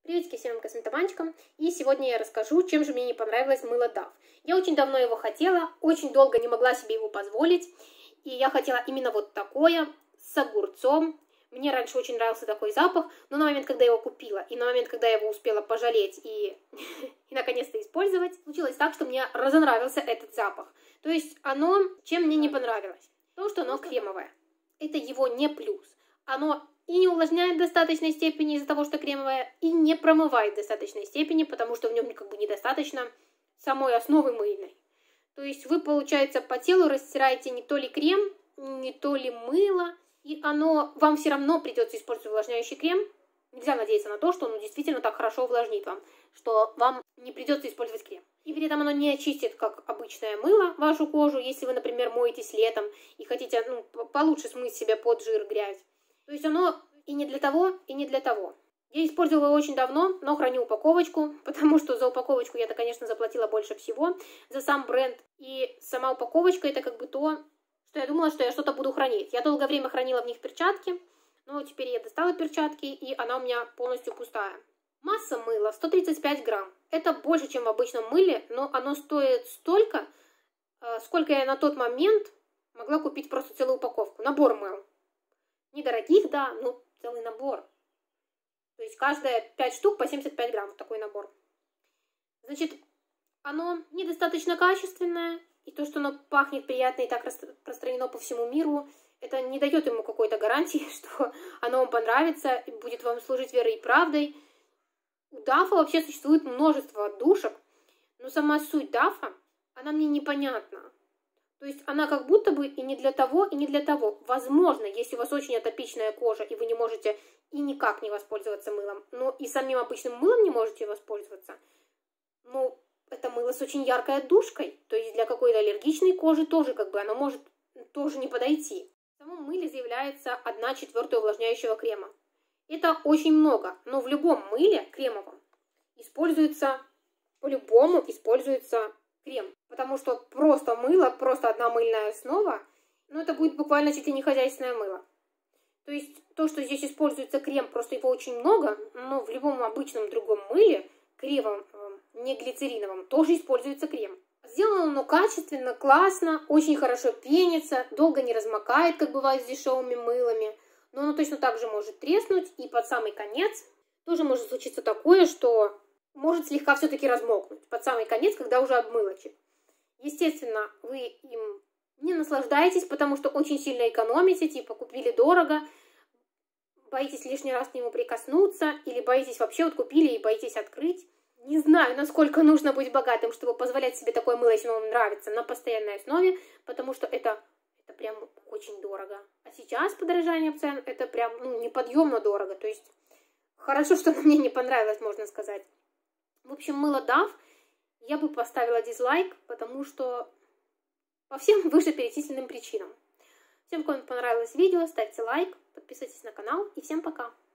Приветики всем косметоманчикам, и сегодня я расскажу, чем же мне не понравилось мыло Dove. Я очень давно его хотела, очень долго не могла себе его позволить, и я хотела именно вот такое, с огурцом. Мне раньше очень нравился такой запах, но на момент, когда я его купила, и на момент, когда я его успела пожалеть и наконец-то использовать, случилось так, что мне разонравился этот запах. То есть оно, чем мне не понравилось? То, что оно кремовое. Это его не плюс. Оно и не увлажняет в достаточной степени из-за того, что кремовое, и не промывает в достаточной степени, потому что в нем как бы недостаточно самой основы мыльной. То есть вы, получается, по телу растираете не то ли крем, не то ли мыло, и оно вам все равно придется использовать увлажняющий крем. Нельзя надеяться на то, что он действительно так хорошо увлажнит вам, что вам не придется использовать крем. И при этом оно не очистит, как обычное мыло, вашу кожу, если вы, например, моетесь летом и хотите получше смыть себе под жир, грязь. То есть оно и не для того, и не для того. Я использовала его очень давно, но храню упаковочку, потому что за упаковочку я-то, конечно, заплатила больше всего, за сам бренд. И сама упаковочка это как бы то, что я думала, что я что-то буду хранить. Я долгое время хранила в них перчатки, но теперь я достала перчатки, и она у меня полностью пустая. Масса мыла 135 грамм. Это больше, чем в обычном мыле, но оно стоит столько, сколько я на тот момент могла купить просто целую упаковку. Набор мыл. Недорогих, да, но целый набор. То есть каждая 5 штук по 75 грамм, такой набор. Значит, оно недостаточно качественное, и то, что оно пахнет приятно и так распространено по всему миру, это не дает ему какой-то гарантии, что оно вам понравится и будет вам служить верой и правдой. У Дафа вообще существует множество отдушек, но сама суть Дафа, она мне непонятна. То есть она как будто бы и не для того, и не для того. Возможно, если у вас очень атопичная кожа, и вы не можете и никак не воспользоваться мылом, но и самим обычным мылом не можете воспользоваться, но это мыло с очень яркой отдушкой. То есть для какой-то аллергичной кожи тоже как бы оно может тоже не подойти. В самом мыле заявляется 1/4 увлажняющего крема. Это очень много, но в любом мыле кремовом используется, по-любому используется крем. Потому что просто мыло, просто одна мыльная основа, ну это будет буквально чуть ли не хозяйственное мыло. То есть то, что здесь используется крем, просто его очень много, но в любом обычном другом мыле, кремовом, не глицериновом, тоже используется крем. Сделано оно качественно, классно, очень хорошо пенится, долго не размокает, как бывает с дешевыми мылами, но оно точно так же может треснуть, и под самый конец тоже может случиться такое, что может слегка все-таки размокнуть под самый конец, когда уже обмылочек. Естественно, вы им не наслаждаетесь, потому что очень сильно экономите, типа купили дорого, боитесь лишний раз к нему прикоснуться, или боитесь вообще вот купили и боитесь открыть. Не знаю, насколько нужно быть богатым, чтобы позволять себе такое мыло, если оно вам нравится, на постоянной основе, потому что это прям очень дорого. А сейчас подорожание цен, это прям неподъемно дорого, то есть хорошо, что мне не понравилось, можно сказать. В общем, мыло Dove я бы поставила дизлайк, потому что по всем вышеперечисленным причинам. Всем, кому понравилось видео, ставьте лайк, подписывайтесь на канал и всем пока!